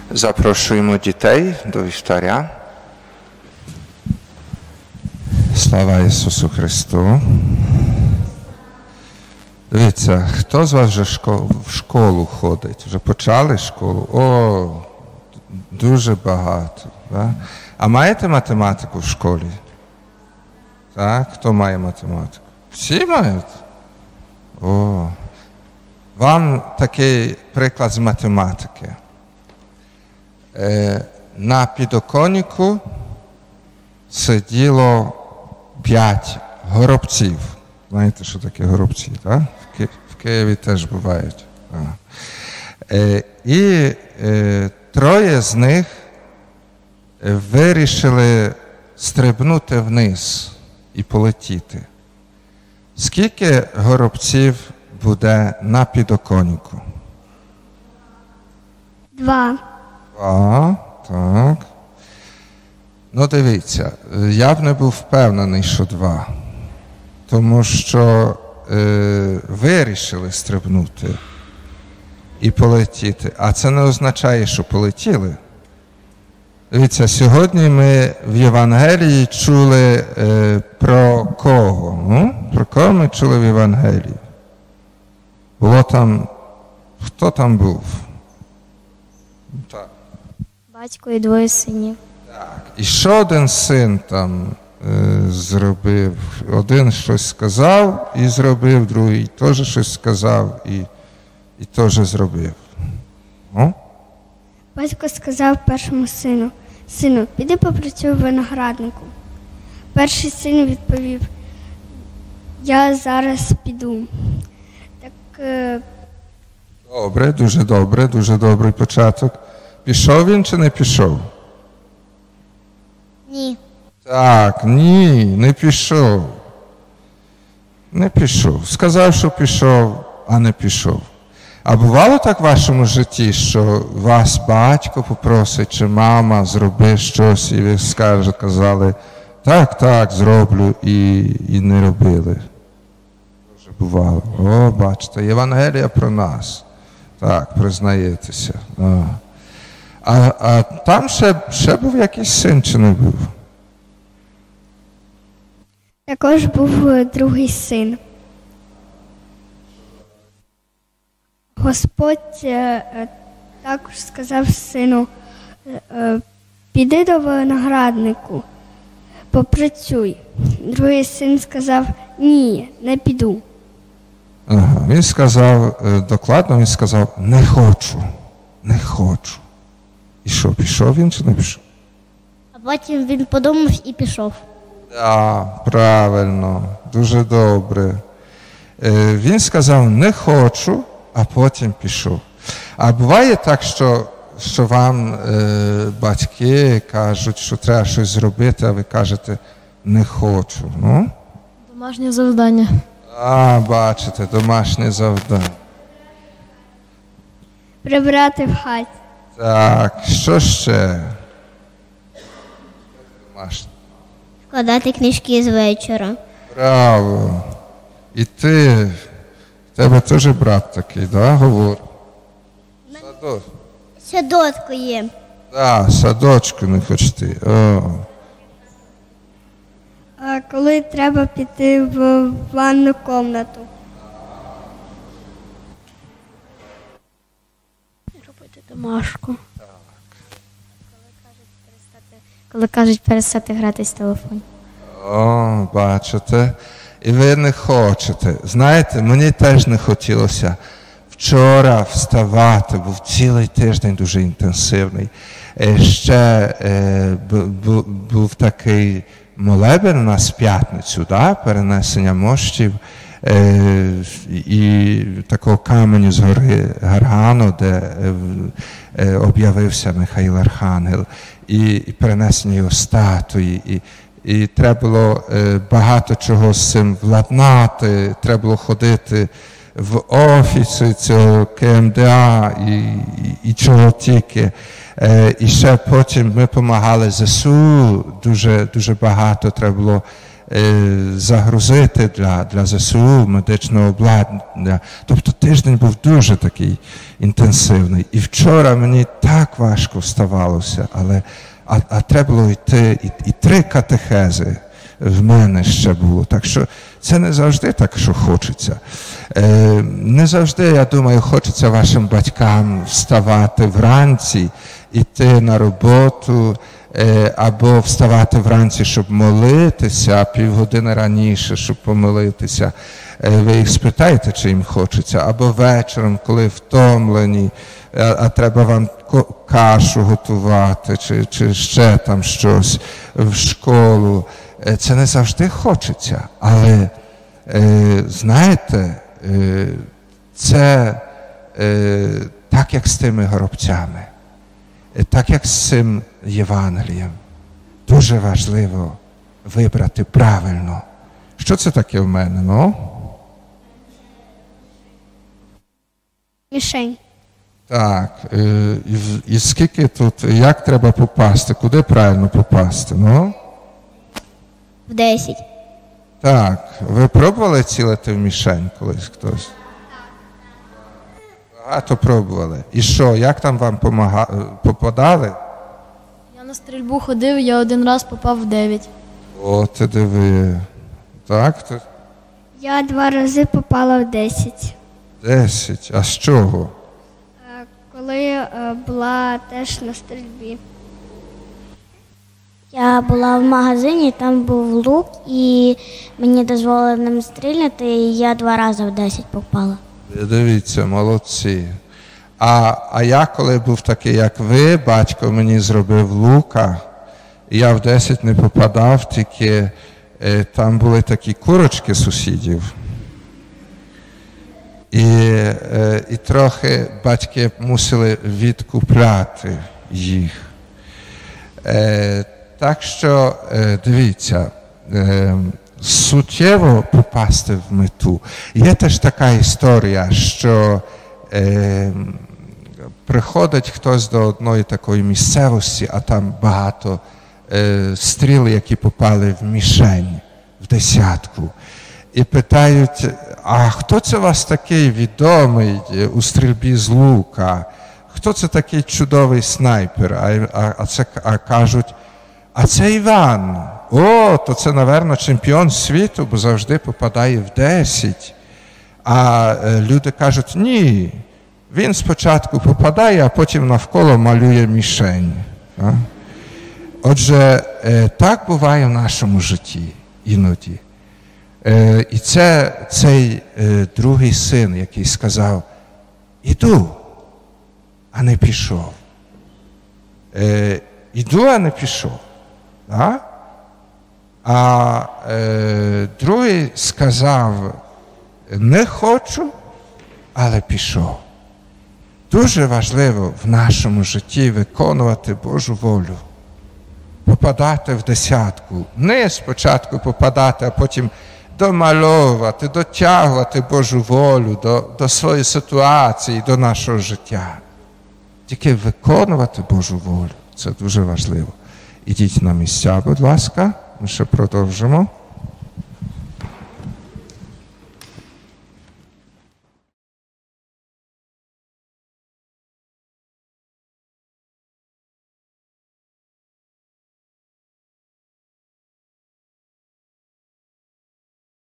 Запрошуємо дітей до вівтаря. Слава Ісусу Христу. Дивіться, хто з вас вже в школу ходить? Вже почали школу? О, дуже багато. Да? А маєте математику в школі? Так, хто має математику? Всі мають? О, вам такий приклад з математики. На підоконнику сиділо 5 горобців. Знаєте, що таке горобці, так? В Києві теж бувають. І 3 з них вирішили стрибнути вниз і полетіти. Скільки горобців буде на підоконнику? 2. 2, так. Ну, дивіться, я б не був впевнений, що 2. Тому що вирішили стрибнути і полетіти. А це не означає, що полетіли. Дивіться, сьогодні ми в Євангелії чули про кого? Про кого ми чули в Євангелії? Було там, хто там був? Так. Батько і 2 синів. Так. І що один син там зробив? Один щось сказав і зробив, другий теж щось сказав і теж зробив. О? Батько сказав першому сину: «Сину, піди попрацюй в винограднику». Перший син відповів: «Я зараз піду». Так... Добре, дуже добрий початок. Пішов він чи не пішов? Ні. Так, ні, не пішов. Не пішов. Сказав, що пішов, а не пішов. А бувало так в вашому житті, що вас батько попросить, чи мама, зроби щось, і ви казали, так, зроблю, і не робили? Дуже бувало. О, бачите, Євангелія про нас. Так, признаєтеся. А там ще був якийсь син, чи не був? Також був другий син. Господь також сказав сину: «Піди до винограднику, попрацюй». Другий син сказав: «Ні, не піду». Ага, він сказав, докладно він сказав: не хочу. І що, пішов він чи не пішов? А потім він подумав і пішов. Так, правильно, дуже добре. Він сказав: не хочу, а потім пішов. А буває так, що вам батьки кажуть, що треба щось зробити, а ви кажете: не хочу. Ну? Домашнє завдання. Бачите, домашнє завдання. Прибрати в хаті. Так, що ще? Домашнє. Складати книжки з вечора. Браво. І в тебе теж брат такий, да, говор? Садочку є. Так, садочку не хочете. А коли треба піти в ванну кімнату? Робити домашку. Так. Коли кажуть перестати гратись в телефон. О, бачите. І ви не хочете. Знаєте, мені теж не хотілося вчора вставати, був цілий тиждень дуже інтенсивний. Ще був такий молебен у нас в п'ятницю, да? Перенесення мощів і такого каменю з гори Гаргану, де об'явився Михаїл Архангел, і перенесення його статуї. І треба було багато чого з цим владнати, треба було ходити в офіси цього КМДА і чого тільки. І ще потім ми допомагали ЗСУ, дуже багато треба було загрузити для ЗСУ медичного обладнання. Тобто тиждень був дуже такий інтенсивний. І вчора мені так важко вставалося, а треба було йти, і 3 катехези в мене ще було. Так що це не завжди так, що хочеться. Не завжди, я думаю, хочеться вашим батькам вставати вранці, йти на роботу, або вставати вранці, щоб молитися, півгодини раніше, щоб помолитися. Ви їх спитаєте, чи їм хочеться, або вечором, коли втомлені, а треба вам кашу готувати, чи ще там щось в школу. Це не завжди хочеться, але, знаєте, це так, як з тими горобцями, так, як з цим Євангелієм. Дуже важливо вибрати правильно. Що це таке в мене, ну? Мішень. Так, і скільки тут, як треба попасти, куди правильно попасти, ну? В 10. Так, ви пробували цілити в мішень колись хтось? Багато пробували. І що, як там вам попадали? Я на стрільбу ходив, я 1 раз попав в 9. О, ти диви. Так? Я 2 рази попала в 10. 10. А з чого? Коли була теж на стрільбі. Я була в магазині, там був лук, і мені дозволили ним стріляти, і я 2 рази в 10 попала. Дивіться, молодці. А я, коли був такий, як ви, батько мені зробив лука, і я в 10 не попадав, тільки там були такі курочки сусідів. І трохи батьки мусили відкупляти їх. Так що, дивіться, суттєво попасти в мету. Є теж така історія, що приходить хтось до одної такої місцевості, а там багато стріл, які попали в мішень, в 10. І питають, а хто це у вас такий відомий у стрільбі з лука? Хто це такий чудовий снайпер? А кажуть, а це Іван. О, то це, напевно, чемпіон світу, бо завжди попадає в 10. А люди кажуть, ні, він спочатку попадає, а потім навколо малює мішень. Отже, так буває в нашому житті іноді. І це цей другий син, який сказав, іду, а не пішов. Іду, а не пішов. Да? А другий сказав, не хочу, але пішов. Дуже важливо в нашому житті виконувати Божу волю. Попадати в 10. Не спочатку попадати, а потім домальовувати, дотягувати Божу волю до своєї ситуації, до нашого життя. Тільки виконувати Божу волю. Це дуже важливо. Ідіть на місця, будь ласка, ми ще продовжимо.